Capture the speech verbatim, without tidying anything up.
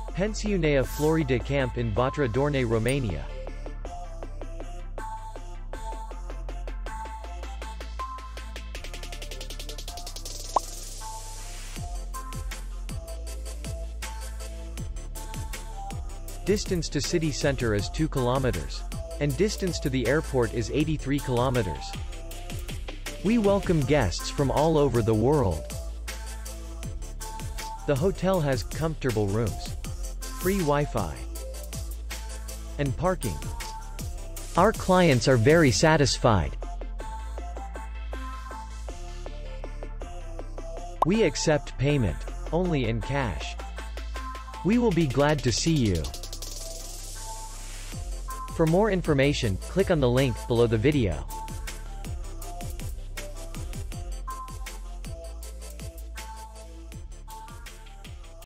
Pensiunea Flori de Camp in Vatra Dornei, Romania. Distance to city center is two kilometers. And distance to the airport is eighty-three kilometers. We welcome guests from all over the world. The hotel has comfortable rooms, free Wi-Fi, and parking. Our clients are very satisfied. We accept payment only in cash. We will be glad to see you. For more information, click on the link below the video.